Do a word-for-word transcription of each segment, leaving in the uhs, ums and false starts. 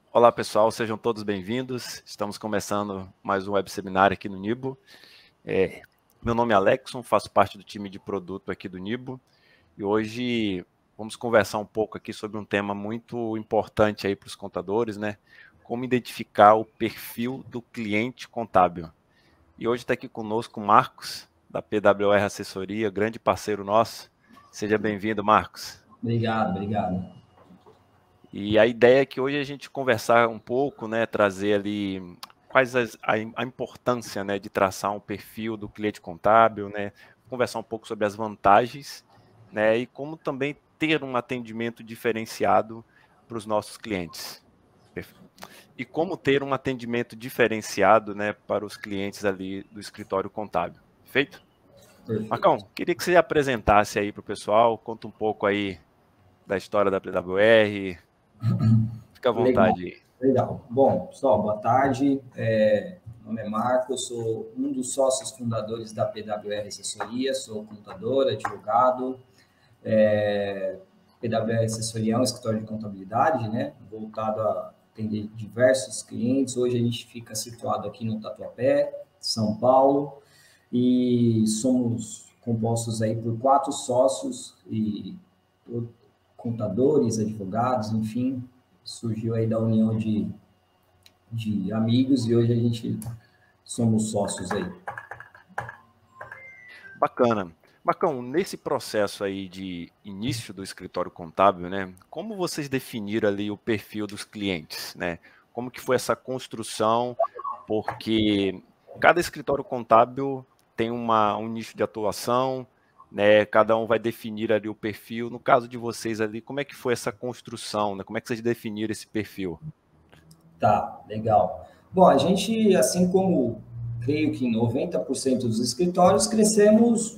Olá pessoal, sejam todos bem-vindos. Estamos começando mais um web seminário aqui no Nibo. É, meu nome é Alexson, faço parte do time de produto aqui do Nibo e hoje vamos conversar um pouco aqui sobre um tema muito importante aí para os contadores, né? Como identificar o perfil do cliente contábil. E hoje está aqui conosco o Marcos, da P W R Assessoria, grande parceiro nosso. Seja bem-vindo, Marcos. Obrigado, obrigado. E a ideia é que hoje a gente conversar um pouco, né, trazer ali quais as, a, a importância, né, de traçar um perfil do cliente contábil, né, conversar um pouco sobre as vantagens, né, e como também ter um atendimento diferenciado para os nossos clientes. E como ter um atendimento diferenciado, né, para os clientes ali do escritório contábil. Perfeito? Perfeito. Marcão, queria que você apresentasse aí para o pessoal, conta um pouco aí da história da P W R. Fica à Legal, vontade aí. legal. Bom, pessoal, boa tarde. É, meu nome é Marcos, sou um dos sócios fundadores da P W R Assessoria, sou contador, advogado. É, P W R Assessoria é um escritório de contabilidade, né, voltado a atender diversos clientes. Hoje a gente fica situado aqui no Tatuapé, São Paulo, e somos compostos aí por quatro sócios e contadores, advogados, enfim, surgiu aí da união de, de amigos e hoje a gente somos sócios aí. Bacana. Marcão, nesse processo aí de início do escritório contábil, né, como vocês definiram ali o perfil dos clientes, né? Como que foi essa construção? Porque cada escritório contábil tem uma, um nicho de atuação, né? Cada um vai definir ali o perfil. No caso de vocês ali, como é que foi essa construção, né? Como é que vocês definiram esse perfil? Tá, legal. Bom, a gente, assim como creio que noventa por cento dos escritórios, crescemos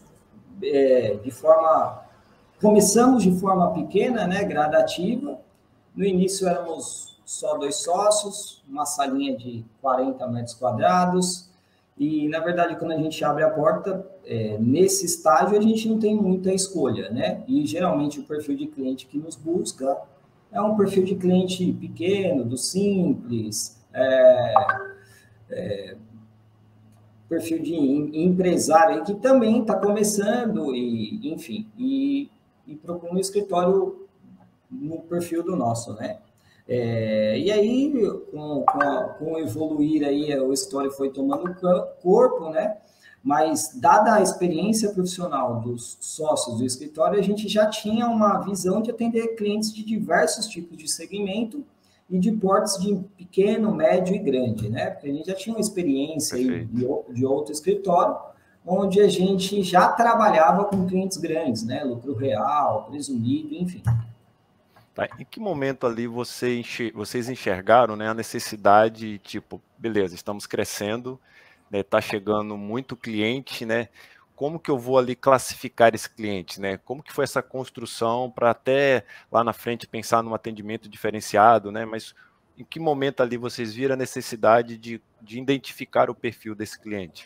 é, de forma. Começamos de forma pequena, né, gradativa. No início éramos só dois sócios, uma salinha de quarenta metros quadrados. E, na verdade, quando a gente abre a porta, é, nesse estágio, a gente não tem muita escolha, né? E, geralmente, o perfil de cliente que nos busca é um perfil de cliente pequeno, do simples, é, é, perfil de empresário que também está começando, e, enfim, e, e procura um escritório no perfil do nosso, né? É, e aí, com, com, a, com o evoluir aí, o escritório foi tomando corpo, né? Mas, dada a experiência profissional dos sócios do escritório, a gente já tinha uma visão de atender clientes de diversos tipos de segmento e de portes de pequeno, médio e grande, né? Porque a gente já tinha uma experiência aí de, de outro escritório, onde a gente já trabalhava com clientes grandes, né? Lucro real, presumido, enfim. Tá. Em que momento ali você enxer vocês enxergaram, né, a necessidade, tipo, beleza, estamos crescendo, né, tá chegando muito cliente, né? Como que eu vou ali classificar esse cliente, né? Como que foi essa construção para até lá na frente pensar num atendimento diferenciado, né? Mas em que momento ali vocês viram a necessidade de, de identificar o perfil desse cliente?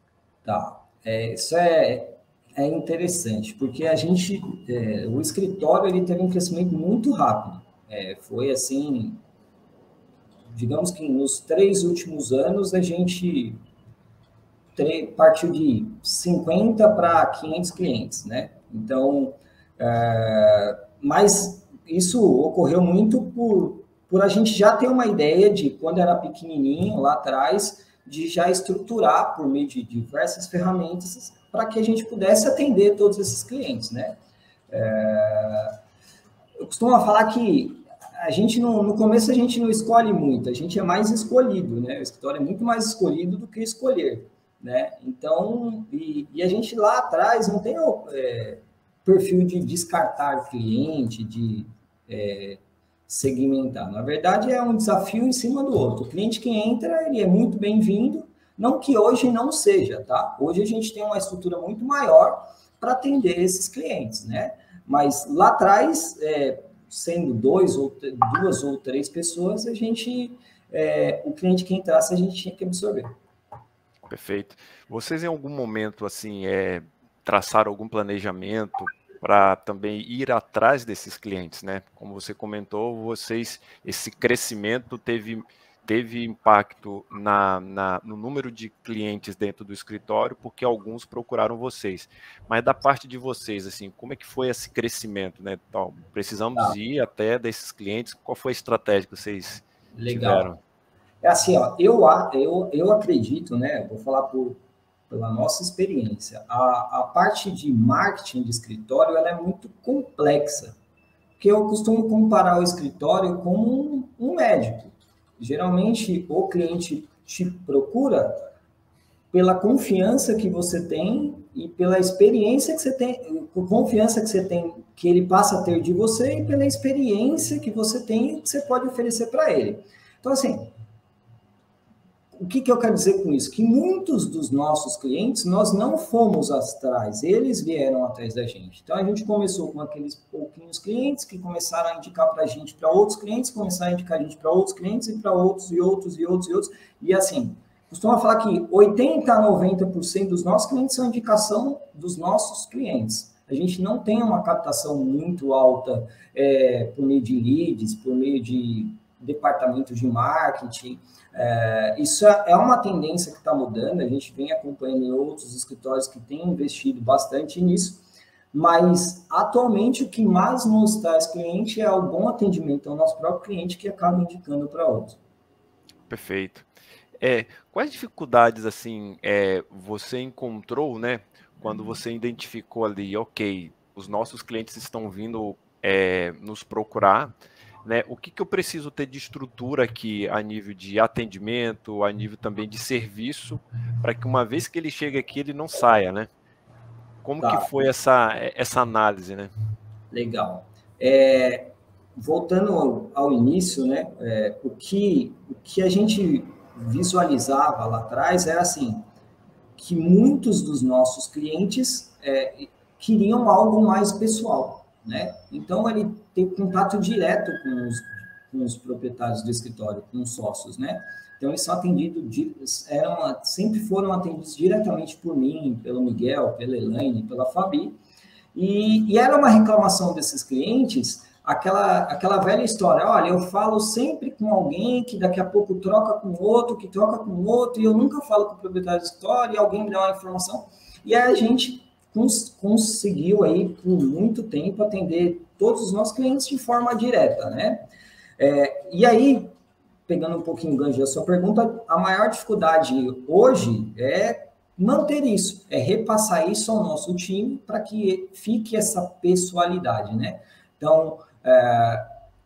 Tá. É, isso é, é interessante, porque a gente, é, o escritório, ele teve um crescimento muito rápido. É, foi assim, digamos que nos três últimos anos a gente partiu de cinquenta para quinhentos clientes, né? Então, é, mas isso ocorreu muito por, por a gente já ter uma ideia de, quando era pequenininho, lá atrás, de já estruturar por meio de diversas ferramentas para que a gente pudesse atender todos esses clientes, né? É, eu costumo falar que a gente não, no começo a gente não escolhe muito, a gente é mais escolhido, né? O escritório é muito mais escolhido do que escolher, né? Então, e, e a gente lá atrás não tem o é, perfil de descartar cliente, de é, segmentar. Na verdade, é um desafio em cima do outro. O cliente que entra, ele é muito bem-vindo, não que hoje não seja, tá? Hoje a gente tem uma estrutura muito maior para atender esses clientes, né? Mas lá atrás, é, sendo dois ou duas ou três pessoas, a gente, é, o cliente que entrasse, a gente tinha que absorver. Perfeito. Vocês em algum momento assim é, traçaram algum planejamento para também ir atrás desses clientes, né? Como você comentou, vocês, esse crescimento teve, teve impacto na, na, no número de clientes dentro do escritório, porque alguns procuraram vocês. Mas da parte de vocês, assim, como é que foi esse crescimento, né? Então, precisamos Tá, ir até desses clientes, qual foi a estratégia que vocês tiveram? legal. É assim, ó, eu, a- eu, eu acredito, né? Vou falar por, pela nossa experiência. A, a parte de marketing de escritório ela é muito complexa, porque eu costumo comparar o escritório com um, um médico. Geralmente, o cliente te procura pela confiança que você tem e pela experiência que você tem, por confiança que você tem, que ele passa a ter de você e pela experiência que você tem que você pode oferecer para ele. Então, assim, o que, que eu quero dizer com isso? Que muitos dos nossos clientes, nós não fomos atrás, eles vieram atrás da gente. Então, a gente começou com aqueles pouquinhos clientes que começaram a indicar para a gente, para outros clientes, começaram a indicar a gente para outros clientes e para outros e outros e outros e outros. E assim, costuma falar que oitenta a noventa por cento dos nossos clientes são indicação dos nossos clientes. A gente não tem uma captação muito alta é, por meio de leads, por meio de departamento de marketing. É, isso é uma tendência que está mudando, a gente vem acompanhando em outros escritórios que têm investido bastante nisso, mas atualmente o que mais nos traz cliente é o bom atendimento ao nosso próprio cliente que acaba indicando para outros. Perfeito. É, quais dificuldades assim é, você encontrou, né, quando você identificou ali, ok, os nossos clientes estão vindo é, nos procurar, né? O que que eu preciso ter de estrutura aqui a nível de atendimento, a nível também de serviço, para que uma vez que ele chegue aqui ele não saia, né? Como que Tá, foi essa essa análise, né? legal. É, voltando ao, ao início, né, é, o, que, o que a gente visualizava lá atrás era assim, que muitos dos nossos clientes é, queriam algo mais pessoal, né? Então, ele tem contato direto com os, com os proprietários do escritório, com os sócios, né? Então, eles são atendidos, eram, sempre foram atendidos diretamente por mim, pelo Miguel, pela Elaine, pela Fabi, e, e era uma reclamação desses clientes, aquela, aquela velha história, olha, eu falo sempre com alguém que daqui a pouco troca com outro, que troca com outro, e eu nunca falo com o proprietário do escritório, e alguém me dá uma informação. E aí a gente cons conseguiu aí, por muito tempo, atender todos os nossos clientes de forma direta, né? É, e aí, pegando um pouquinho o gancho da sua pergunta, a maior dificuldade hoje é manter isso, é repassar isso ao nosso time para que fique essa pessoalidade, né? Então, é,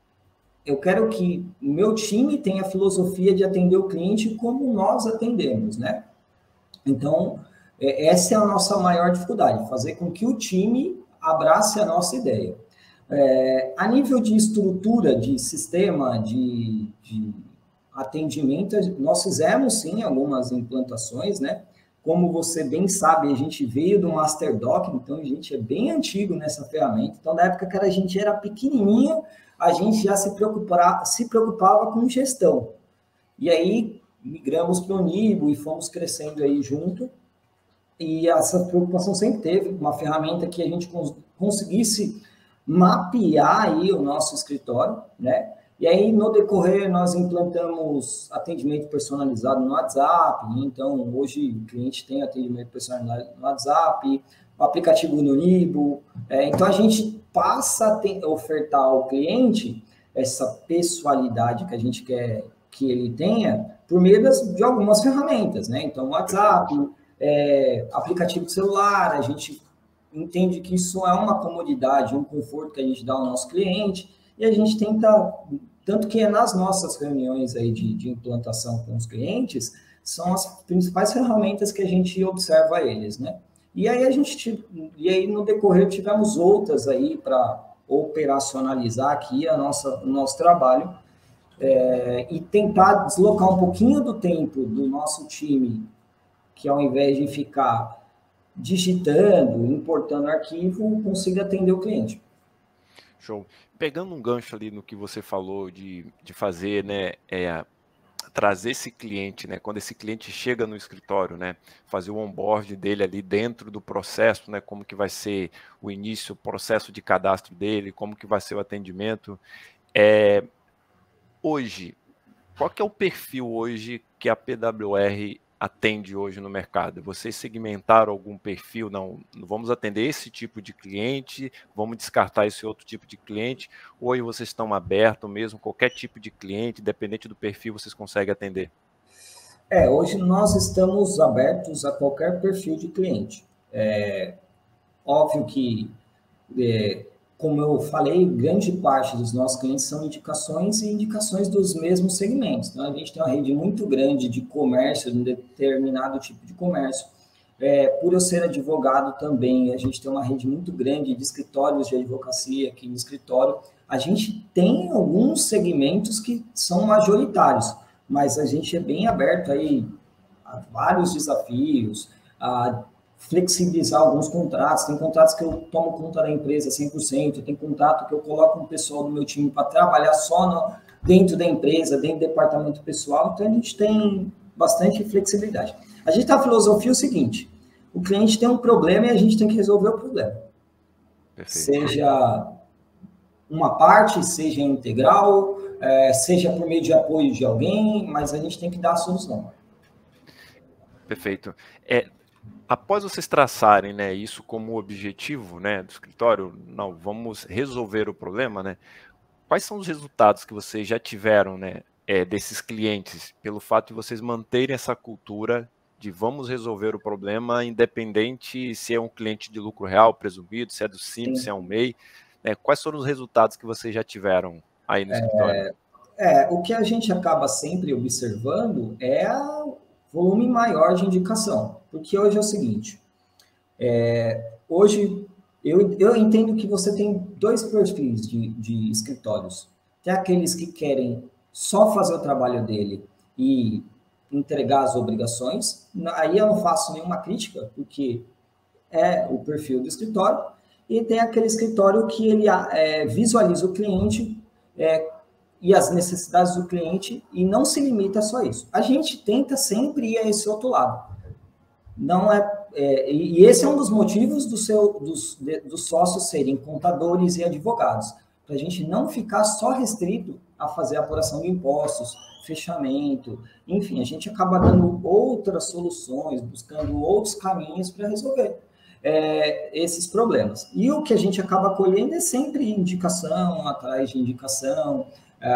eu quero que o meu time tenha a filosofia de atender o cliente como nós atendemos, né? Então, é, essa é a nossa maior dificuldade, fazer com que o time abrace a nossa ideia. É, a nível de estrutura, de sistema, de, de atendimento, nós fizemos sim algumas implantações, né? Como você bem sabe, a gente veio do MasterDoc, então a gente é bem antigo nessa ferramenta. Então, na época que a gente era pequenininho, a gente já se preocupava, se preocupava com gestão. E aí, migramos para o Nibo e fomos crescendo aí junto. E essa preocupação sempre teve, uma ferramenta que a gente cons conseguisse mapear aí o nosso escritório, né? E aí, no decorrer, nós implantamos atendimento personalizado no WhatsApp. Então, hoje, o cliente tem atendimento personalizado no WhatsApp, o aplicativo no Nibo. É, então, a gente passa a ter, ofertar ao cliente essa pessoalidade que a gente quer que ele tenha por meio das, de algumas ferramentas, né? Então, WhatsApp, é, aplicativo de celular, a gente entende que isso é uma comodidade, um conforto que a gente dá ao nosso cliente, e a gente tenta, tanto que é nas nossas reuniões aí de, de implantação com os clientes, são as principais ferramentas que a gente observa eles, né? E aí a gente, e aí no decorrer tivemos outras aí para operacionalizar aqui a nossa, o nosso trabalho, é, e tentar deslocar um pouquinho do tempo do nosso time, que ao invés de ficar digitando, importando arquivo, consiga atender o cliente. Show. Pegando um gancho ali no que você falou de, de fazer, né, é, trazer esse cliente, né? Quando esse cliente chega no escritório, né? Fazer o onboard dele ali dentro do processo, né? Como que vai ser o início, o processo de cadastro dele, como que vai ser o atendimento. É, hoje, qual que é o perfil hoje que a P W R atende hoje no mercado? Vocês segmentaram algum perfil? Não, vamos atender esse tipo de cliente, vamos descartar esse outro tipo de cliente, ou hoje vocês estão abertos mesmo, qualquer tipo de cliente, independente do perfil, vocês conseguem atender? É, hoje nós estamos abertos a qualquer perfil de cliente. É óbvio que, é, como eu falei, grande parte dos nossos clientes são indicações e indicações dos mesmos segmentos. Então, a gente tem uma rede muito grande de comércio, de um determinado tipo de comércio. É, por eu ser advogado também, a gente tem uma rede muito grande de escritórios de advocacia aqui no escritório. A gente tem alguns segmentos que são majoritários, mas a gente é bem aberto aí a vários desafios, a flexibilizar alguns contratos. Tem contratos que eu tomo conta da empresa cem por cento, tem contrato que eu coloco um pessoal do meu time para trabalhar só no, dentro da empresa, dentro do departamento pessoal. Então, a gente tem bastante flexibilidade. A gente tem a filosofia o seguinte: o cliente tem um problema e a gente tem que resolver o problema. Perfeito. Seja uma parte, seja integral, é, seja por meio de apoio de alguém, mas a gente tem que dar a solução. Perfeito. É, após vocês traçarem, né, isso como objetivo, né, do escritório, não, vamos resolver o problema, né? Quais são os resultados que vocês já tiveram, né, é, desses clientes, pelo fato de vocês manterem essa cultura de vamos resolver o problema, independente se é um cliente de lucro real presumido, se é do Simples, Sim. se é um M E I, né? Quais foram os resultados que vocês já tiveram aí no é, escritório? É, o que a gente acaba sempre observando é o volume maior de indicação, porque hoje é o seguinte, é, hoje eu, eu entendo que você tem dois perfis de, de escritórios. Tem aqueles que querem só fazer o trabalho dele e entregar as obrigações. Aí eu não faço nenhuma crítica, porque é o perfil do escritório. E tem aquele escritório que ele é, visualiza o cliente é, e as necessidades do cliente e não se limita só a isso. A gente tenta sempre ir a esse outro lado. Não é, é e esse é um dos motivos do seu, dos, de, dos sócios serem contadores e advogados, para a gente não ficar só restrito a fazer a apuração de impostos, fechamento, enfim, a gente acaba dando outras soluções, buscando outros caminhos para resolver é, esses problemas. E o que a gente acaba colhendo é sempre indicação, atrás de indicação,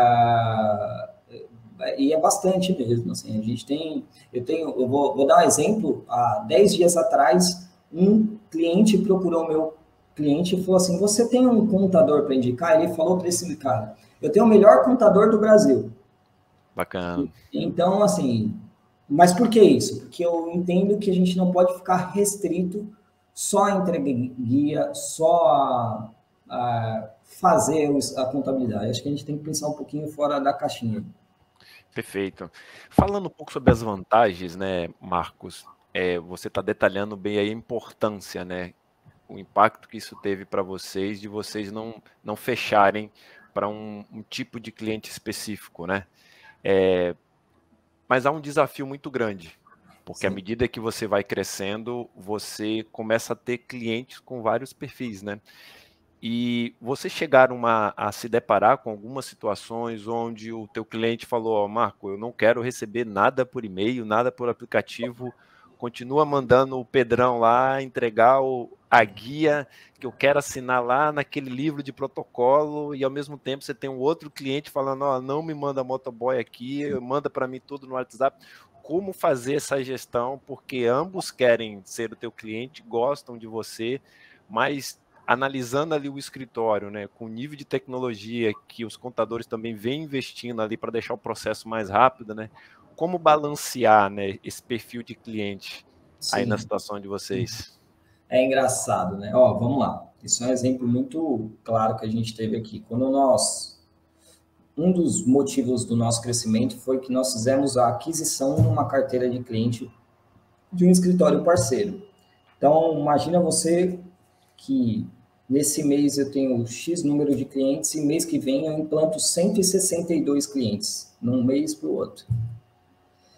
ah, e é bastante mesmo, assim, a gente tem, eu tenho, eu vou, vou dar um exemplo, há dez dias atrás, um cliente procurou o meu cliente e falou assim, você tem um contador para indicar? Ele falou para esse cara, eu tenho o melhor contador do Brasil. Bacana. Então, assim, mas por que isso? Porque eu entendo que a gente não pode ficar restrito só a entrega guia, só a, a fazer a contabilidade. Acho que a gente tem que pensar um pouquinho fora da caixinha. Perfeito. Falando um pouco sobre as vantagens, né, Marcos, é, você está detalhando bem aí a importância, né, o impacto que isso teve para vocês, de vocês não, não fecharem para um, um tipo de cliente específico, né? É, mas há um desafio muito grande, porque Sim. à medida que você vai crescendo, você começa a ter clientes com vários perfis, né? E vocês chegaram a, a se deparar com algumas situações onde o teu cliente falou, oh, Marco, eu não quero receber nada por e-mail, nada por aplicativo, continua mandando o Pedrão lá entregar o, a guia que eu quero assinar lá naquele livro de protocolo, e ao mesmo tempo você tem um outro cliente falando, oh, não me manda motoboy aqui, manda para mim tudo no WhatsApp. Como fazer essa gestão, porque ambos querem ser o teu cliente, gostam de você, mas analisando ali o escritório, né, com o nível de tecnologia que os contadores também vêm investindo ali para deixar o processo mais rápido, né, como balancear, né, esse perfil de cliente Sim. aí na situação de vocês? É engraçado, né? Ó, vamos lá. Isso é um exemplo muito claro que a gente teve aqui. Quando nós... Um dos motivos do nosso crescimento foi que nós fizemos a aquisição de uma carteira de cliente de um escritório parceiro. Então, imagina você que nesse mês eu tenho X número de clientes e mês que vem eu implanto cento e sessenta e dois clientes, num mês para o outro.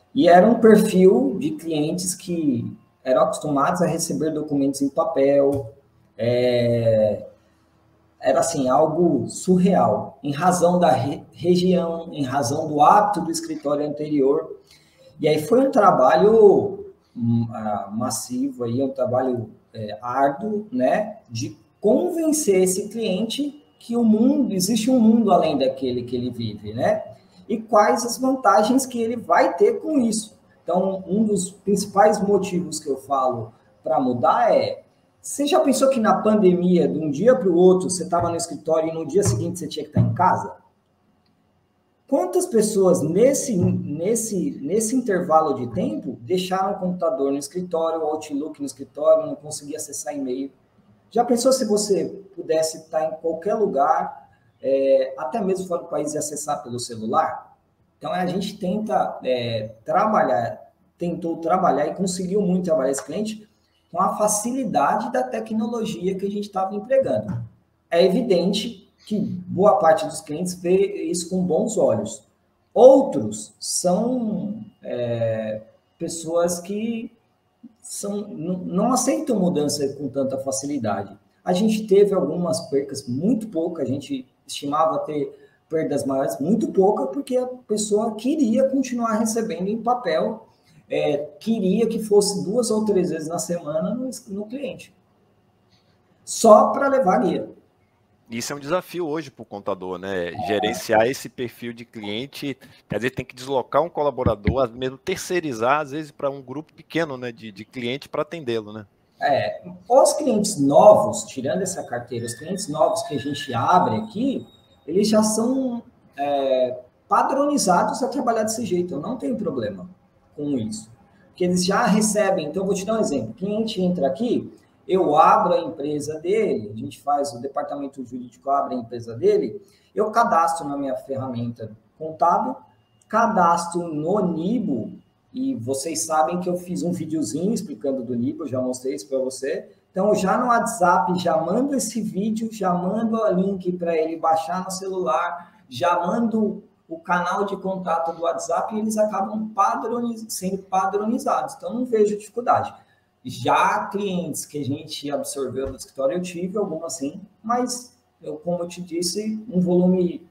E era um perfil de clientes que eram acostumados a receber documentos em papel, é, era assim, algo surreal, em razão da re região, em razão do hábito do escritório anterior. E aí foi um trabalho uh, massivo, aí, um trabalho é, árduo, né, de convencer esse cliente que o mundo, existe um mundo além daquele que ele vive, né? E quais as vantagens que ele vai ter com isso. Então, um dos principais motivos que eu falo para mudar é: você já pensou que na pandemia, de um dia para o outro, você estava no escritório e no dia seguinte você tinha que estar em casa? Quantas pessoas nesse, nesse, nesse intervalo de tempo deixaram o computador no escritório, o Outlook no escritório, não conseguia acessar e-mail? Já pensou se você pudesse estar em qualquer lugar, é, até mesmo fora do país, e acessar pelo celular? Então, a gente tenta é, trabalhar, tentou trabalhar e conseguiu muito trabalhar esse cliente com a facilidade da tecnologia que a gente estava empregando. É evidente que boa parte dos clientes vê isso com bons olhos. Outros são é, pessoas que são, não, não aceitam mudança com tanta facilidade. A gente teve algumas percas, muito pouca, a gente estimava ter perdas maiores, muito pouca, porque a pessoa queria continuar recebendo em papel, é, queria que fosse duas ou três vezes na semana no, no cliente, só para levar guia. Isso é um desafio hoje para o contador, né? Gerenciar esse perfil de cliente, quer dizer, tem que deslocar um colaborador, às vezes terceirizar, às vezes, para um grupo pequeno, né, de, de cliente para atendê-lo, né? É, os clientes novos, tirando essa carteira, os clientes novos que a gente abre aqui, eles já são é, padronizados a trabalhar desse jeito. Eu não tenho problema com isso. Porque eles já recebem. Então, eu vou te dar um exemplo. O cliente entra aqui, eu abro a empresa dele, a gente faz, o departamento jurídico abre a empresa dele, eu cadastro na minha ferramenta contábil, cadastro no Nibo, e vocês sabem que eu fiz um videozinho explicando do Nibo, já mostrei isso para você. Então, já no WhatsApp, já mando esse vídeo, já mando o link para ele baixar no celular, já mando o canal de contato do WhatsApp e eles acabam padroniz... sendo padronizados. Então, não vejo dificuldade. Já clientes que a gente absorveu no escritório, eu tive algumas sim, mas, eu, como eu te disse, um volume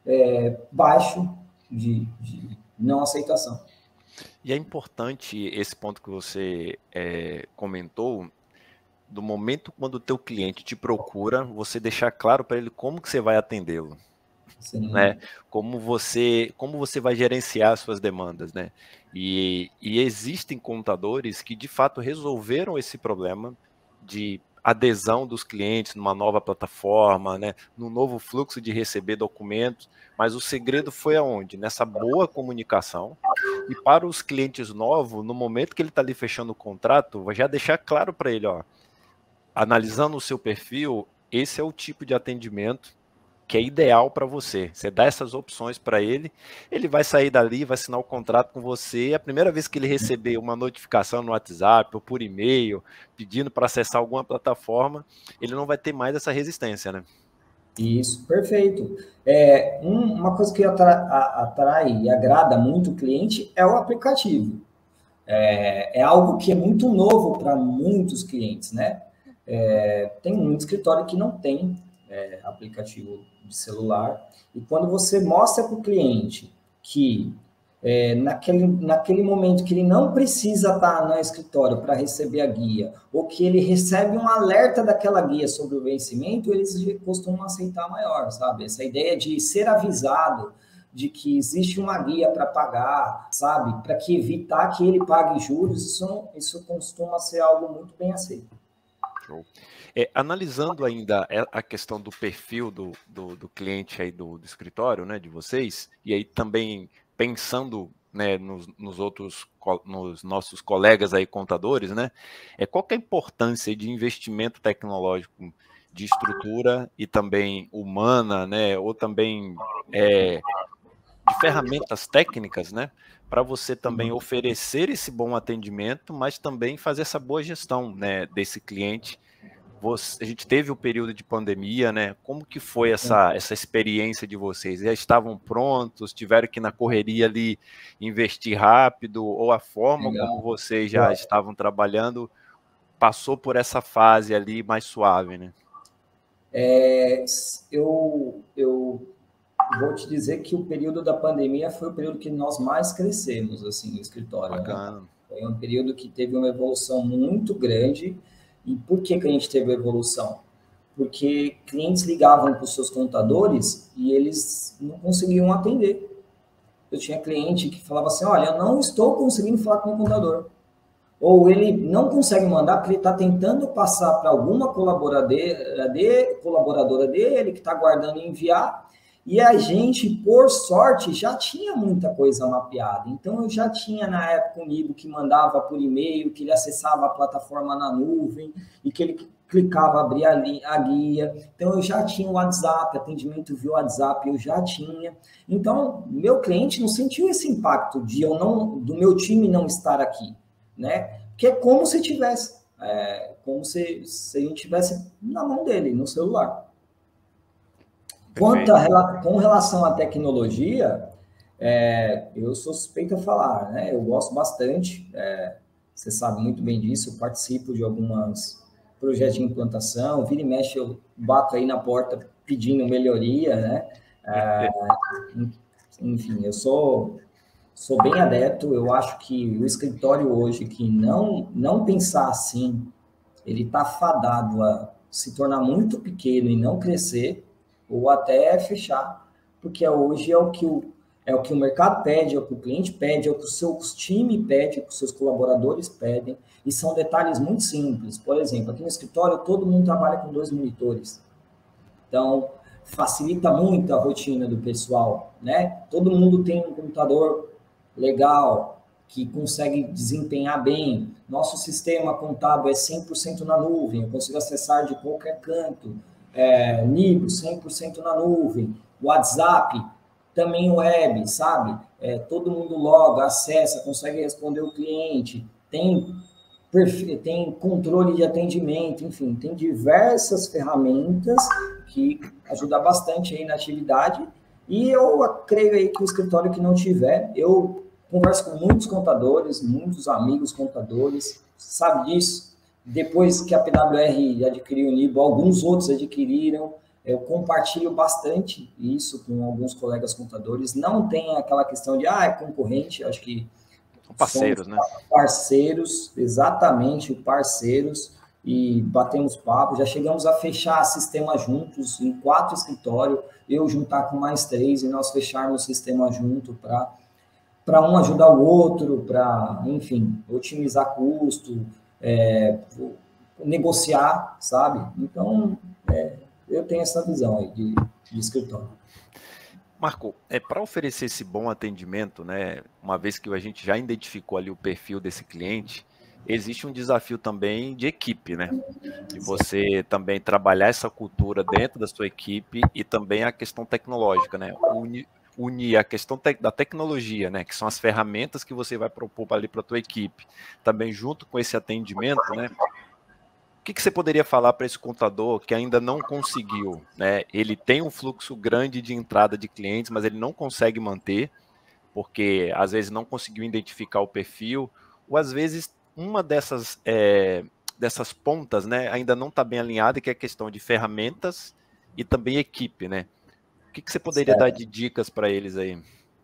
é, baixo de, de não aceitação. E é importante esse ponto que você é, comentou, do momento quando o teu cliente te procura, você deixar claro para ele como que você vai atendê-lo. Né? Como você, como você vai gerenciar as suas demandas, né? E, e existem contadores que de fato resolveram esse problema de adesão dos clientes numa nova plataforma, né? No novo fluxo de receber documentos, mas o segredo foi aonde? Nessa boa comunicação. E para os clientes novos, no momento que ele está ali fechando o contrato, vai já deixar claro para ele, ó, analisando o seu perfil, esse é o tipo de atendimento que é ideal para você. Você dá essas opções para ele, ele vai sair dali, vai assinar o contrato com você, e a primeira vez que ele receber uma notificação no WhatsApp ou por e-mail, pedindo para acessar alguma plataforma, ele não vai ter mais essa resistência, né? Isso, perfeito. É, um, uma coisa que atra, atrai e agrada muito o cliente é o aplicativo. É, é algo que é muito novo para muitos clientes, né? É, tem muito escritório que não tem é, aplicativo de celular, e quando você mostra para o cliente que é, naquele, naquele momento que ele não precisa estar no escritório para receber a guia, ou que ele recebe um alerta daquela guia sobre o vencimento, eles costumam aceitar maior, sabe? Essa ideia de ser avisado de que existe uma guia para pagar, sabe? Para que evitar que ele pague juros, isso, isso costuma ser algo muito bem aceito. Show. É, analisando ainda a questão do perfil do, do, do cliente aí do, do escritório, né, de vocês, e aí também pensando, né, nos, nos outros, nos nossos colegas aí contadores, né, é, qual que é a importância de investimento tecnológico de estrutura e também humana, né, ou também é, de ferramentas técnicas, né, para você também oferecer esse bom atendimento, mas também fazer essa boa gestão, né, desse cliente, você, a gente teve o período de pandemia, né? Como que foi essa, essa experiência de vocês? Já estavam prontos? Tiveram que na correria ali investir rápido? Ou a forma Legal. como vocês já estavam trabalhando passou por essa fase ali mais suave, né? É, eu, eu vou te dizer que o período da pandemia foi o período que nós mais crescemos, assim, no escritório. Bacana. Né? Foi um período que teve uma evolução muito grande. E por que que a gente teve evolução? Porque clientes ligavam para os seus contadores e eles não conseguiam atender. Eu tinha cliente que falava assim, olha, eu não estou conseguindo falar com o contador. Ou ele não consegue mandar porque ele está tentando passar para alguma colaboradora, de, colaboradora dele que está aguardando enviar, e a gente, por sorte, já tinha muita coisa mapeada. Então, eu já tinha na época um Nibo que mandava por e-mail, que ele acessava a plataforma na nuvem, e que ele clicava, abria a guia. Então, eu já tinha o WhatsApp, atendimento via WhatsApp, eu já tinha. Então, meu cliente não sentiu esse impacto de eu não, do meu time não estar aqui. Né? Que é como se tivesse, é, como se, se a gente tivesse na mão dele, no celular. Quanto a, com relação à tecnologia, é, eu sou suspeito a falar, né? Eu gosto bastante, é, você sabe muito bem disso, eu participo de alguns projetos de implantação, vira e mexe, eu bato aí na porta pedindo melhoria, né? É, enfim, eu sou... Sou bem adepto, eu acho que o escritório hoje que não, não pensar assim, ele está fadado a se tornar muito pequeno e não crescer, ou até fechar, porque hoje é o que o, é o, que o mercado pede, é o que o cliente pede, é o que o seu time pede, é o que os seus colaboradores pedem, e são detalhes muito simples. Por exemplo, aqui no escritório todo mundo trabalha com dois monitores, então facilita muito a rotina do pessoal, né? Todo mundo tem um computador legal, que consegue desempenhar bem. Nosso sistema contábil é cem por cento na nuvem, eu consigo acessar de qualquer canto. É, Nibo, cem por cento na nuvem. WhatsApp, também web, sabe? É, todo mundo loga, acessa, consegue responder o cliente. Tem, tem controle de atendimento, enfim, tem diversas ferramentas que ajudam bastante aí na atividade. E eu creio aí que o escritório que não tiver, eu converso com muitos contadores, muitos amigos contadores, sabe disso? Depois que a P W R adquiriu o Nibo, alguns outros adquiriram, eu compartilho bastante isso com alguns colegas contadores, não tem aquela questão de, ah, é concorrente, acho que são parceiros, né? Parceiros, exatamente, parceiros, e batemos papo, já chegamos a fechar sistema juntos, em quatro escritórios, eu juntar com mais três, e nós fecharmos o sistema junto para para um ajudar o outro, para, enfim, otimizar custo, é, negociar, sabe? Então, é, eu tenho essa visão aí de, de escritório. Marco, é, para oferecer esse bom atendimento, né, uma vez que a gente já identificou ali o perfil desse cliente, existe um desafio também de equipe, né? De você também trabalhar essa cultura dentro da sua equipe e também a questão tecnológica, né? Unir, unir a questão te da tecnologia, né? Que são as ferramentas que você vai propor ali para a tua equipe. Também junto com esse atendimento, né? O que, que você poderia falar para esse contador que ainda não conseguiu, né? Ele tem um fluxo grande de entrada de clientes, mas ele não consegue manter, porque às vezes não conseguiu identificar o perfil, ou às vezes uma dessas, é, dessas pontas, né, ainda não está bem alinhada, que é a questão de ferramentas e também equipe, né? O que, que você poderia certo. dar de dicas para eles aí?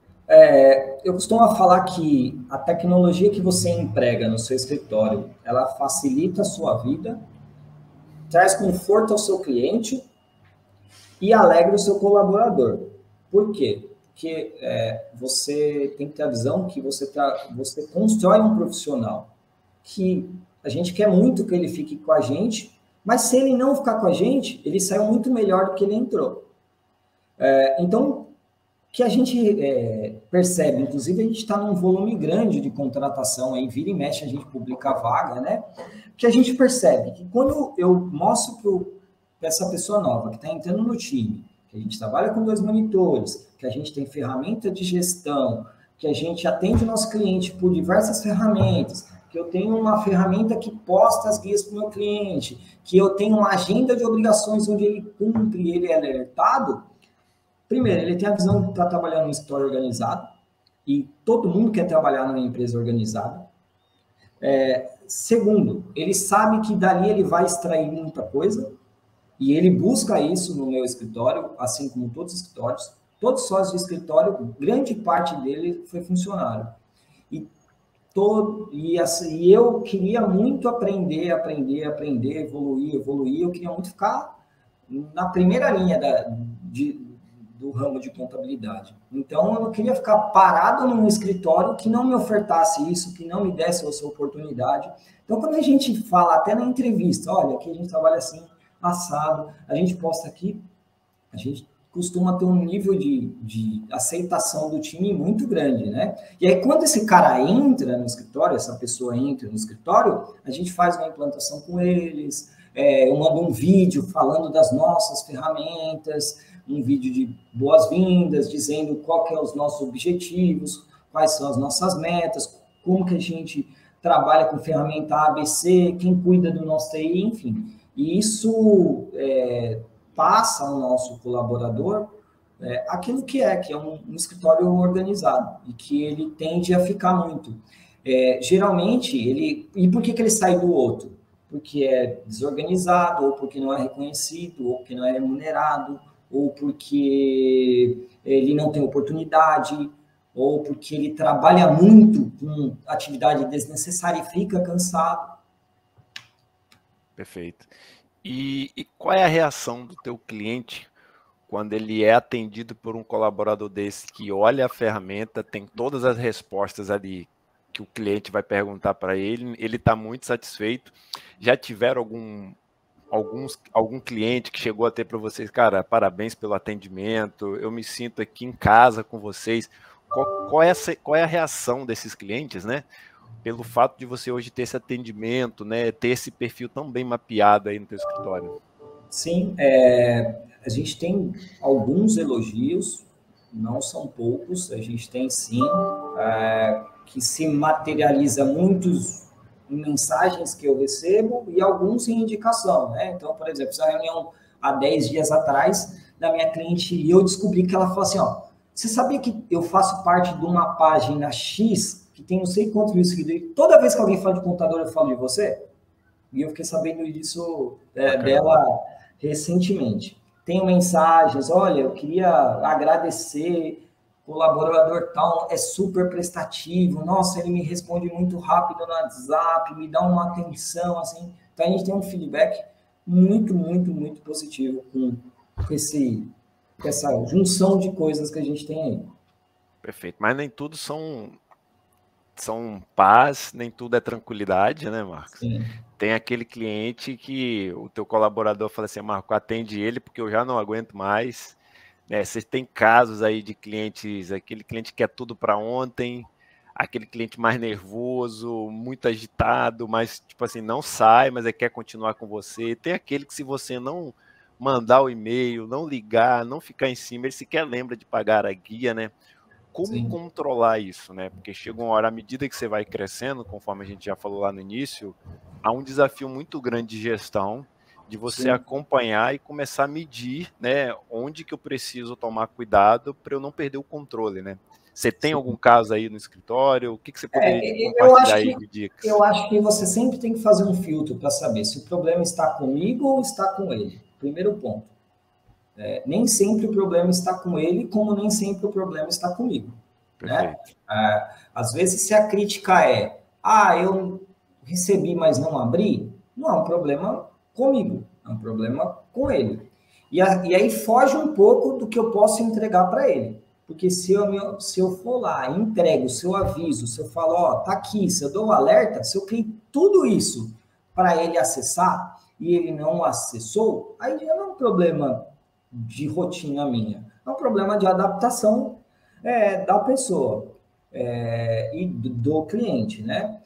É, eu costumo falar que a tecnologia que você emprega no seu escritório, ela facilita a sua vida, traz conforto ao seu cliente e alegra o seu colaborador. Por quê? Porque é, você tem que ter a visão que você, tá, você constrói um profissional que a gente quer muito que ele fique com a gente, mas se ele não ficar com a gente, ele saiu muito melhor do que ele entrou. É, então, que a gente é, percebe, inclusive a gente está num volume grande de contratação, aí vira e mexe a gente publica a vaga, né? Que a gente percebe que quando eu mostro para essa pessoa nova que está entrando no time, que a gente trabalha com dois monitores, que a gente tem ferramenta de gestão, que a gente atende o nosso cliente por diversas ferramentas, que eu tenho uma ferramenta que posta as guias para o meu cliente, que eu tenho uma agenda de obrigações onde ele cumpre, ele é alertado. Primeiro, ele tem a visão para trabalhar num escritório organizado, e todo mundo quer trabalhar numa empresa organizada. É, segundo, ele sabe que dali ele vai extrair muita coisa, e ele busca isso no meu escritório, assim como todos os escritórios. Todos os sócios de escritório, grande parte dele foi funcionário. E, todo, e, assim, e eu queria muito aprender, aprender, aprender, evoluir, evoluir. Eu queria muito ficar na primeira linha da, de, do ramo de contabilidade. Então, eu não queria ficar parado num escritório que não me ofertasse isso, que não me desse essa oportunidade. Então, quando a gente fala, até na entrevista, olha, aqui a gente trabalha assim, assado, a gente posta aqui, a gente costuma ter um nível de, de aceitação do time muito grande, né? E aí, quando esse cara entra no escritório, essa pessoa entra no escritório, a gente faz uma implantação com eles, é, eu mando um vídeo falando das nossas ferramentas, um vídeo de boas-vindas, dizendo qual que é os nossos objetivos, quais são as nossas metas, como que a gente trabalha com ferramenta A, B, C, quem cuida do nosso T I, enfim. E isso é, passa ao nosso colaborador é, aquilo que é, que é um, um escritório organizado e que ele tende a ficar muito. É, geralmente, ele... E por que, que ele sai do outro? Porque é desorganizado, ou porque não é reconhecido, ou porque não é remunerado, ou porque ele não tem oportunidade, ou porque ele trabalha muito com atividade desnecessária e fica cansado. Perfeito. E, e qual é a reação do teu cliente quando ele é atendido por um colaborador desse que olha a ferramenta, tem todas as respostas ali que o cliente vai perguntar para ele, ele está muito satisfeito? Já tiveram algum, alguns, algum cliente que chegou a ter para vocês, cara, parabéns pelo atendimento, eu me sinto aqui em casa com vocês? Qual, qual, é, essa, qual é a reação desses clientes, né? Pelo fato de você hoje ter esse atendimento, né, ter esse perfil tão bem mapeado aí no teu escritório? Sim, é, a gente tem alguns elogios, não são poucos, a gente tem sim, é, que se materializa muitos em mensagens que eu recebo e alguns em indicação, né? Então, por exemplo, essa reunião há dez dias atrás da minha cliente, e eu descobri que ela falou assim, ó, você sabia que eu faço parte de uma página X que tem não sei quantos mil seguidores, toda vez que alguém fala de contador, eu falo de você? E eu fiquei sabendo disso é, dela recentemente. Tenho mensagens, olha, eu queria agradecer, colaborador tal, é super prestativo, nossa, ele me responde muito rápido no WhatsApp, me dá uma atenção, assim. Então, a gente tem um feedback muito, muito, muito positivo com, com, esse, com essa junção de coisas que a gente tem aí. Perfeito, mas nem tudo são... são paz, nem tudo é tranquilidade, né, Marcos? Sim. Tem aquele cliente que o teu colaborador fala assim, Marco, atende ele porque eu já não aguento mais. Né? Você tem casos aí de clientes, aquele cliente que quer tudo para ontem, aquele cliente mais nervoso, muito agitado, mas tipo assim, não sai, mas ele quer continuar com você. Tem aquele que se você não mandar o e-mail, não ligar, não ficar em cima, ele sequer lembra de pagar a guia, né? Como Sim. controlar isso, né? Porque chega uma hora, à medida que você vai crescendo, conforme a gente já falou lá no início, há um desafio muito grande de gestão, de você Sim. acompanhar e começar a medir, né, onde que eu preciso tomar cuidado para eu não perder o controle, né? Você tem Sim. algum caso aí no escritório? O que, que você poderia é, compartilhar aí de dicas? Eu acho que você sempre tem que fazer um filtro para saber se o problema está comigo ou está com ele. Primeiro ponto. É, nem sempre o problema está com ele, como nem sempre o problema está comigo. Né? É, às vezes, se a crítica é, ah, eu recebi, mas não abri, não é um problema comigo, é um problema com ele. E, a, e aí foge um pouco do que eu posso entregar para ele. Porque se eu, se eu for lá, entrego, se eu aviso, se eu falo, ó, tá aqui, se eu dou um alerta, se eu crio tudo isso para ele acessar e ele não acessou, aí já não é um problema de rotina minha, é um problema de adaptação é, da pessoa é, e do, do cliente, né?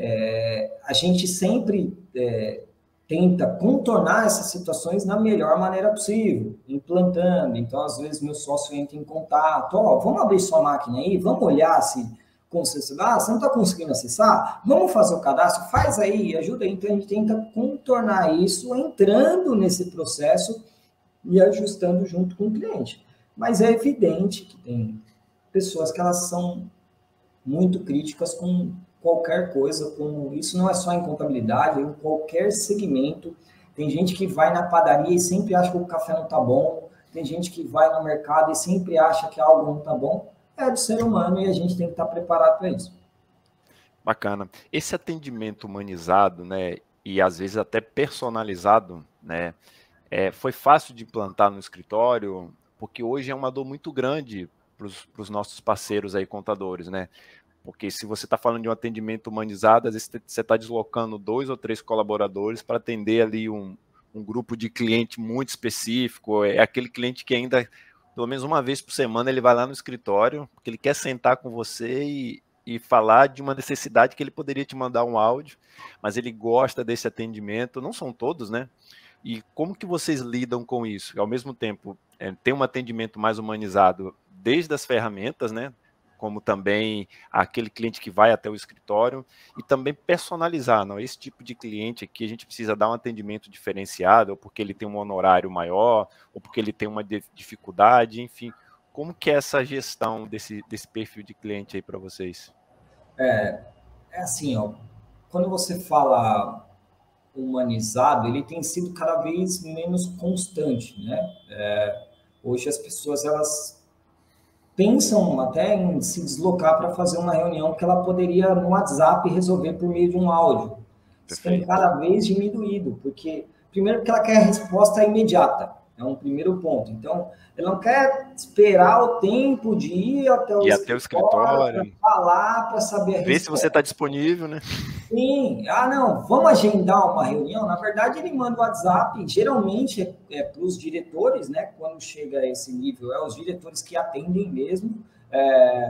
É, a gente sempre é, tenta contornar essas situações na melhor maneira possível, implantando. Então, às vezes, meu sócio entra em contato, ó, vamos abrir sua máquina aí, vamos olhar se ah, você não está conseguindo acessar? Vamos fazer o cadastro? Faz aí, ajuda aí. Então, a gente tenta contornar isso entrando nesse processo e ajustando junto com o cliente. Mas é evidente que tem pessoas que elas são muito críticas com qualquer coisa, com isso não é só em contabilidade, em qualquer segmento. Tem gente que vai na padaria e sempre acha que o café não está bom, tem gente que vai no mercado e sempre acha que algo não está bom. É do ser humano e a gente tem que estar preparado para isso. Bacana. Esse atendimento humanizado, né, e às vezes até personalizado, né, é, foi fácil de implantar no escritório, porque hoje é uma dor muito grande para os nossos parceiros aí, contadores, né? Porque se você está falando de um atendimento humanizado, às vezes você está deslocando dois ou três colaboradores para atender ali um, um grupo de cliente muito específico, é aquele cliente que ainda, pelo menos uma vez por semana, ele vai lá no escritório, porque ele quer sentar com você e, e falar de uma necessidade que ele poderia te mandar um áudio, mas ele gosta desse atendimento, não são todos, né? E como que vocês lidam com isso? Ao mesmo tempo, é, tem um atendimento mais humanizado desde as ferramentas, né? Como também aquele cliente que vai até o escritório, e também personalizar, não? Esse tipo de cliente aqui a gente precisa dar um atendimento diferenciado, ou porque ele tem um honorário maior, ou porque ele tem uma dificuldade, enfim. Como que é essa gestão desse, desse perfil de cliente aí para vocês? É, é assim, ó, quando você fala humanizado, ele tem sido cada vez menos constante, né? É, hoje as pessoas, elas pensam até em se deslocar para fazer uma reunião que ela poderia no WhatsApp resolver por meio de um áudio. Isso tem cada vez diminuído, porque primeiro que ela quer a resposta imediata, é um primeiro ponto. Então, ela não quer esperar o tempo de ir até o e escritório, até o escritório para falar, para saber a resposta. Ver se você está disponível, né? Sim, ah não, vamos agendar uma reunião. Na verdade, ele manda o WhatsApp, geralmente é, é para os diretores, né? Quando chega a esse nível, é os diretores que atendem mesmo. É,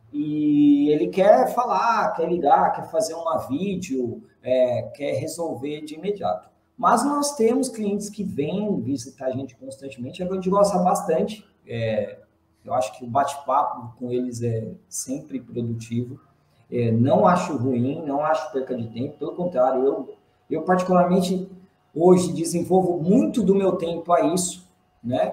e ele quer falar, quer ligar, quer fazer uma vídeo, é, quer resolver de imediato. Mas nós temos clientes que vêm visitar a gente constantemente, a gente gosta bastante. É, eu acho que o bate-papo com eles é sempre produtivo. É, não acho ruim, não acho perca de tempo, pelo contrário, eu, eu particularmente hoje desenvolvo muito do meu tempo a isso, né?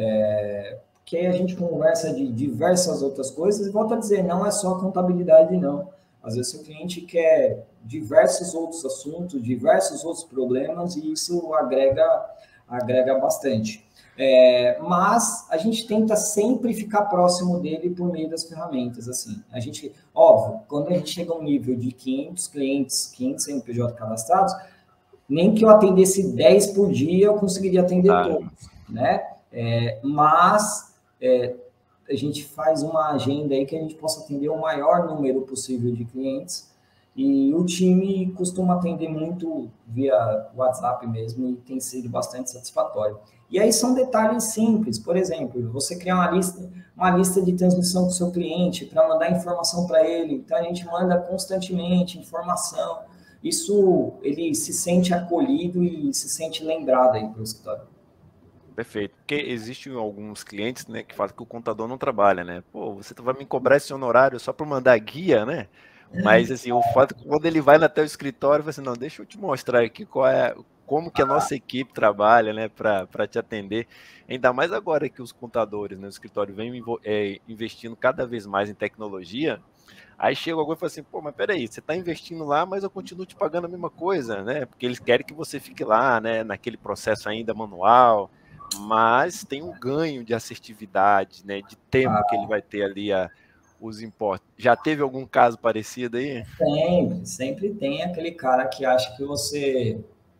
É, porque a gente conversa de diversas outras coisas, e volto a dizer, não é só contabilidade, não. Às vezes o cliente quer diversos outros assuntos, diversos outros problemas, e isso agrega, agrega bastante. É, mas a gente tenta sempre ficar próximo dele por meio das ferramentas, assim. A gente, óbvio, quando a gente chega a um nível de quinhentos clientes, quinhentos C N P J cadastrados, nem que eu atendesse dez por dia, eu conseguiria atender ah. todos, né? É, mas é, a gente faz uma agenda aí que a gente possa atender o maior número possível de clientes, e o time costuma atender muito via WhatsApp mesmo, e tem sido bastante satisfatório. E aí são detalhes simples, por exemplo, você criar uma lista, uma lista de transmissão do seu cliente para mandar informação para ele, então a gente manda constantemente informação, isso ele se sente acolhido e se sente lembrado aí pelo escritório. Perfeito, porque existem alguns clientes, né, que falam que o contador não trabalha, né? Pô, você vai me cobrar esse honorário só para mandar guia, né? Mas assim, o fato é que quando ele vai até o escritório, ele fala assim, não, deixa eu te mostrar aqui qual é, como que a nossa equipe trabalha, né, para te atender. Ainda mais agora que os contadores, né, o escritório vem é, investindo cada vez mais em tecnologia. Aí chega alguém e fala assim, pô, mas peraí, você está investindo lá, mas eu continuo te pagando a mesma coisa, né? Porque eles querem que você fique lá, né, naquele processo ainda manual, mas tem um ganho de assertividade, né, de tempo que ele vai ter ali a os impostos. Já teve algum caso parecido aí? Sempre, sempre tem aquele cara que acha que você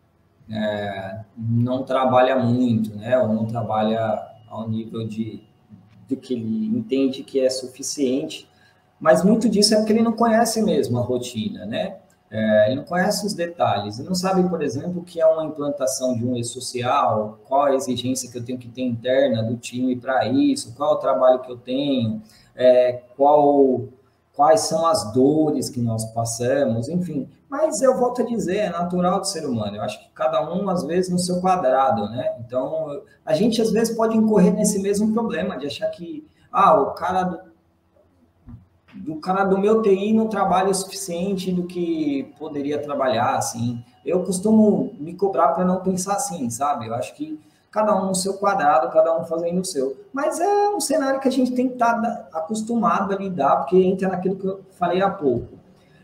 é, não trabalha muito, né? Ou não trabalha ao nível de, de que ele entende que é suficiente. Mas muito disso é porque ele não conhece mesmo a rotina, né? É, ele não conhece os detalhes. Ele não sabe, por exemplo, o que é uma implantação de um e-social, qual a exigência que eu tenho que ter interna do time para isso, qual o trabalho que eu tenho, é, qual, quais são as dores que nós passamos, enfim. Mas eu volto a dizer, é natural do ser humano. Eu acho que cada um, às vezes, no seu quadrado, né? Então, a gente, às vezes, pode incorrer nesse mesmo problema de achar que, ah, o cara do do cara do meu T I não trabalha o suficiente do que poderia trabalhar, assim. Eu costumo me cobrar para não pensar assim, sabe? Eu acho que cada um no seu quadrado, cada um fazendo o seu. Mas é um cenário que a gente tem que estar acostumado a lidar, porque entra naquilo que eu falei há pouco.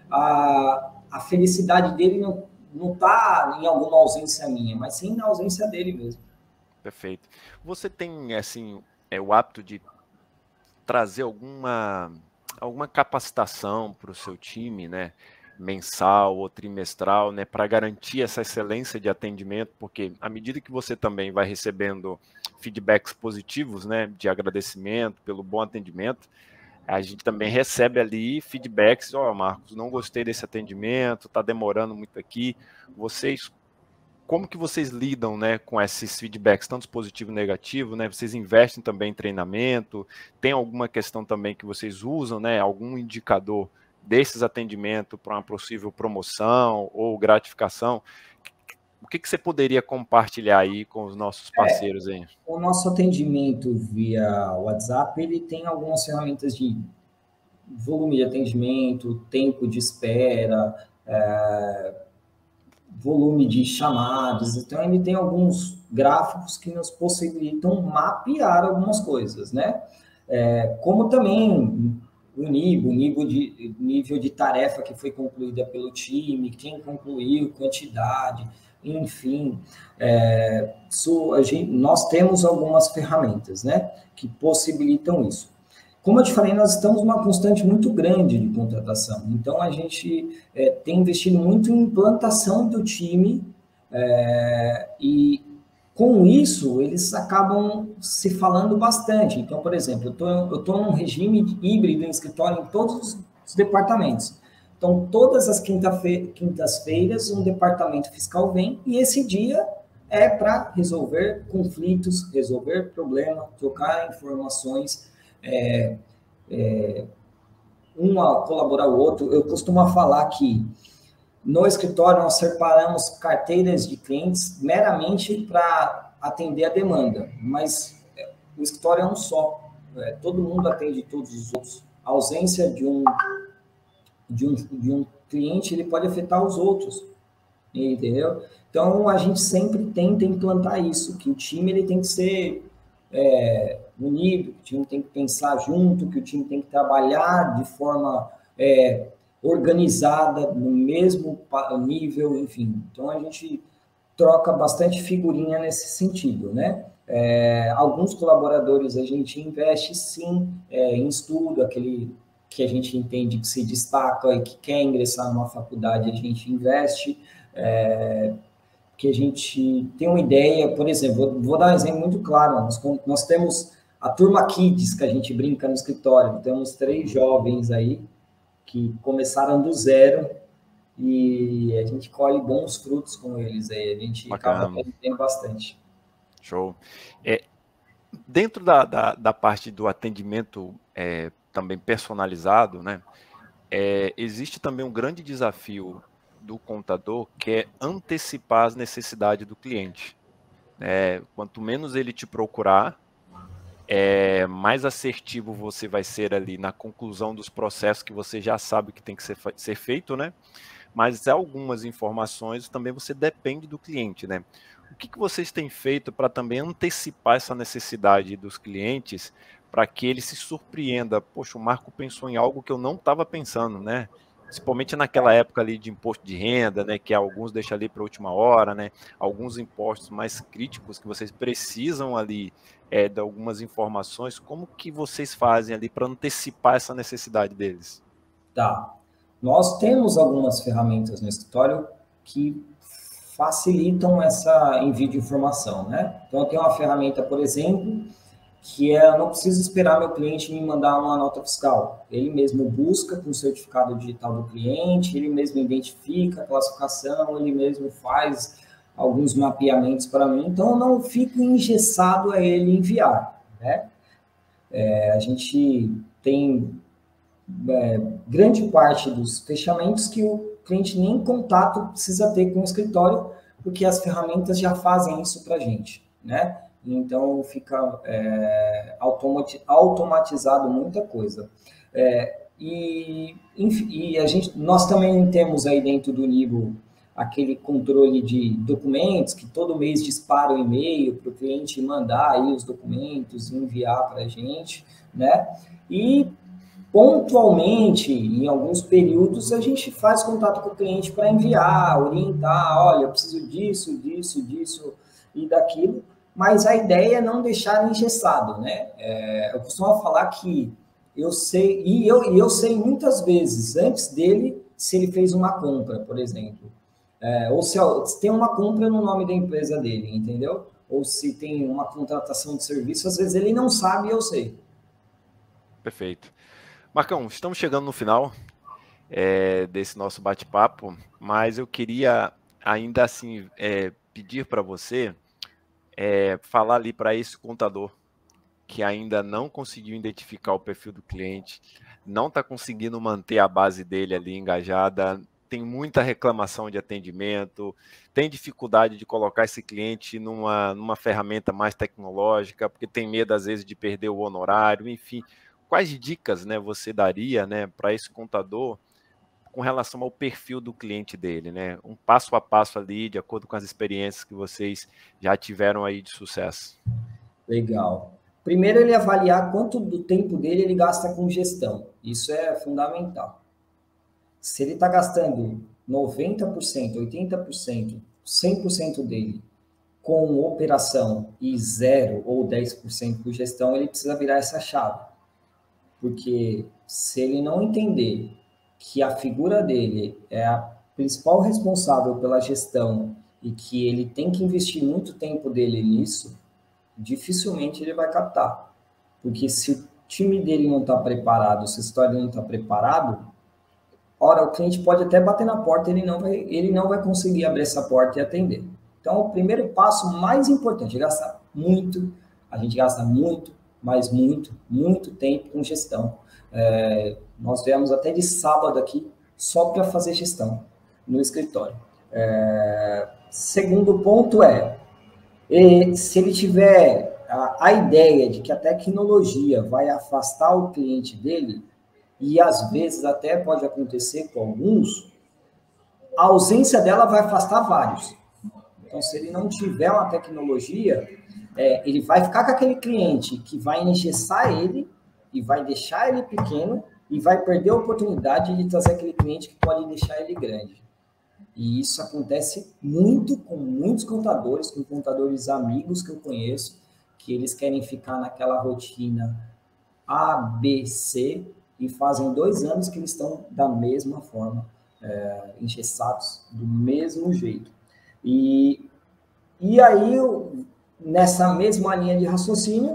A, a felicidade dele não não está em alguma ausência minha, mas sim na ausência dele mesmo. Perfeito. Você tem, assim, é, o hábito de trazer alguma, alguma capacitação para o seu time, né? Mensal ou trimestral, né? Para garantir essa excelência de atendimento, porque à medida que você também vai recebendo feedbacks positivos, né? De agradecimento pelo bom atendimento, a gente também recebe ali feedbacks, ó, oh, Marcos, não gostei desse atendimento, está demorando muito aqui. Vocês, como que vocês lidam, né, com esses feedbacks, tanto positivo e negativo, né? Vocês investem também em treinamento? Tem alguma questão também que vocês usam, né? Algum indicador desses atendimentos para uma possível promoção ou gratificação? O que, que você poderia compartilhar aí com os nossos É, parceiros aí? o nosso atendimento via WhatsApp, ele tem algumas ferramentas de volume de atendimento, tempo de espera, é, volume de chamadas. Então, ele tem alguns gráficos que nos possibilitam mapear algumas coisas, né? É, como também o nível, o nível de, nível de tarefa que foi concluída pelo time, quem concluiu, quantidade, enfim. É, isso, a gente, nós temos algumas ferramentas, né, que possibilitam isso. Como eu te falei, nós estamos numa constante muito grande de contratação. Então, a gente é, tem investido muito em implantação do time é, e, com isso, eles acabam se falando bastante. Então, por exemplo, eu estou num regime híbrido em escritório em todos os departamentos. Então, todas as quintas-feiras, um departamento fiscal vem e esse dia é para resolver conflitos, resolver problemas, trocar informações, é, é, um a colaborar o outro. Eu costumo falar que no escritório nós separamos carteiras de clientes meramente para atender a demanda, mas o escritório é um só, é, todo mundo atende todos os outros. A ausência de um, de um, de um cliente ele pode afetar os outros, entendeu? Então a gente sempre tenta implantar isso, que o time ele tem que ser é, unido, que o time tem que pensar junto, que o time tem que trabalhar de forma é, organizada, no mesmo nível, enfim. Então, a gente troca bastante figurinha nesse sentido, né? É, alguns colaboradores a gente investe, sim, é, em estudo, aquele que a gente entende que se destaca e que quer ingressar numa faculdade, a gente investe, é, que a gente tem uma ideia, por exemplo, vou dar um exemplo muito claro, nós, nós temos a turma Kids, que a gente brinca no escritório, temos três jovens aí, que começaram do zero e a gente colhe bons frutos com eles aí, a gente Bacana. acaba aprendendo bastante. Show. É, dentro da, da, da parte do atendimento é, também personalizado, né, é, existe também um grande desafio do contador, que é antecipar as necessidades do cliente. É, quanto menos ele te procurar, é, mais assertivo você vai ser ali na conclusão dos processos que você já sabe que tem que ser, ser feito, né? Mas algumas informações também você depende do cliente, né? O que, que vocês têm feito para também antecipar essa necessidade dos clientes para que ele se surpreenda? Poxa, o Marco pensou em algo que eu não estava pensando, né? Principalmente naquela época ali de imposto de renda, né? Que alguns deixam ali para a última hora, né? Alguns impostos mais críticos que vocês precisam ali é, de algumas informações. Como que vocês fazem ali para antecipar essa necessidade deles? Tá. Nós temos algumas ferramentas no escritório que facilitam essa envio de informação, né? Então, eu tenho uma ferramenta, por exemplo, que é, eu não preciso esperar meu cliente me mandar uma nota fiscal. Ele mesmo busca com o certificado digital do cliente, ele mesmo identifica a classificação, ele mesmo faz alguns mapeamentos para mim, então eu não fico engessado a ele enviar, né? É, a gente tem é, grande parte dos fechamentos que o cliente nem contato precisa ter com o escritório, porque as ferramentas já fazem isso para a gente, né? Então, fica é, automatizado muita coisa. É, e, enfim, e a gente, nós também temos aí dentro do Nibo aquele controle de documentos, que todo mês dispara o e-mail para o cliente mandar aí os documentos e enviar para a gente, né? E pontualmente, em alguns períodos, a gente faz contato com o cliente para enviar, orientar, olha, eu preciso disso, disso, disso e daquilo, mas a ideia é não deixar engessado, né? É, eu costumo falar que eu sei, e eu, e eu sei muitas vezes, antes dele, se ele fez uma compra, por exemplo. É, ou se, se tem uma compra no nome da empresa dele, entendeu? Ou se tem uma contratação de serviço, às vezes ele não sabe e eu sei. Perfeito. Marcão, estamos chegando no final é, desse nosso bate-papo, mas eu queria ainda assim é, pedir para você é, falar ali para esse contador que ainda não conseguiu identificar o perfil do cliente, não está conseguindo manter a base dele ali engajada, tem muita reclamação de atendimento, tem dificuldade de colocar esse cliente numa, numa ferramenta mais tecnológica, porque tem medo, às vezes, de perder o honorário, enfim. Quais dicas, né, você daria, né, para esse contador com relação ao perfil do cliente dele, né? Um passo a passo ali, de acordo com as experiências que vocês já tiveram aí de sucesso. Legal. Primeiro, ele avaliar quanto do tempo dele ele gasta com gestão. Isso é fundamental. Se ele está gastando noventa por cento, oitenta por cento, cem por cento dele com operação e zero ou dez por cento com gestão, ele precisa virar essa chave. Porque se ele não entender que a figura dele é a principal responsável pela gestão e que ele tem que investir muito tempo dele nisso, dificilmente ele vai captar. Porque se o time dele não está preparado, se a história não está preparado, ora, o cliente pode até bater na porta, ele não vai, ele não vai conseguir abrir essa porta e atender. Então, o primeiro passo mais importante é gastar muito, a gente gasta muito, mas muito, muito tempo com gestão. É, nós viemos até de sábado aqui só para fazer gestão no escritório. É, segundo ponto é, se ele tiver a, a ideia de que a tecnologia vai afastar o cliente dele, e às vezes até pode acontecer com alguns, a ausência dela vai afastar vários. Então, se ele não tiver uma tecnologia, é, ele vai ficar com aquele cliente que vai engessar ele e vai deixar ele pequeno e vai perder a oportunidade de trazer aquele cliente que pode deixar ele grande. E isso acontece muito com muitos contadores, com contadores amigos que eu conheço, que eles querem ficar naquela rotina A, B, C, e fazem dois anos que eles estão da mesma forma, é, engessados, do mesmo jeito. E, e aí, nessa mesma linha de raciocínio,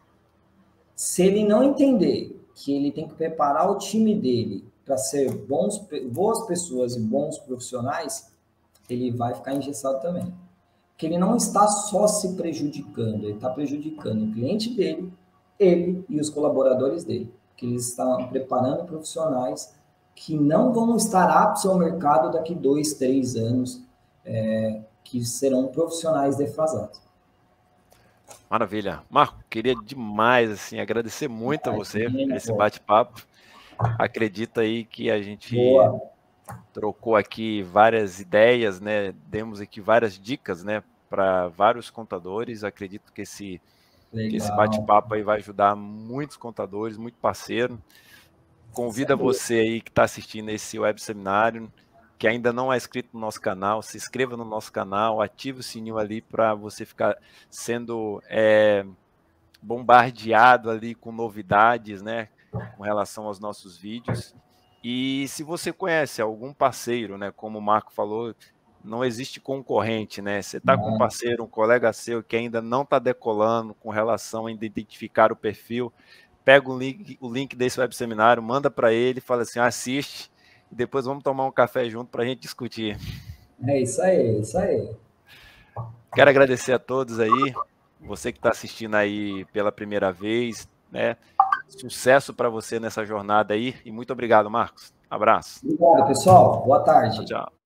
se ele não entender que ele tem que preparar o time dele para ser bons, boas pessoas e bons profissionais, ele vai ficar engessado também. Porque ele não está só se prejudicando, ele está prejudicando o cliente dele, ele e os colaboradores dele, que eles estão preparando profissionais que não vão estar aptos ao mercado daqui dois, três anos, é, que serão profissionais defasados. Maravilha. Marco, queria demais assim agradecer muito a você por esse bate-papo. Acredito aí que a gente Boa. trocou aqui várias ideias, né? Demos aqui várias dicas, né, para vários contadores. Acredito que esse Que esse bate-papo aí vai ajudar muitos contadores, muito parceiro. Convido você aí que está assistindo esse web seminário, que ainda não é inscrito no nosso canal, se inscreva no nosso canal, ative o sininho ali para você ficar sendo é, bombardeado ali com novidades, né, com relação aos nossos vídeos. E se você conhece algum parceiro, né, como o Marco falou, não existe concorrente, né? Você está com um parceiro, um colega seu que ainda não está decolando com relação a identificar o perfil, pega o link, o link desse web seminário, manda para ele, fala assim, assiste, e depois vamos tomar um café junto para a gente discutir. É isso aí, é isso aí. Quero agradecer a todos aí, você que está assistindo aí pela primeira vez, né? Sucesso para você nessa jornada aí, e muito obrigado, Marcos. Abraço. Obrigado, pessoal. Boa tarde. Tchau, tchau.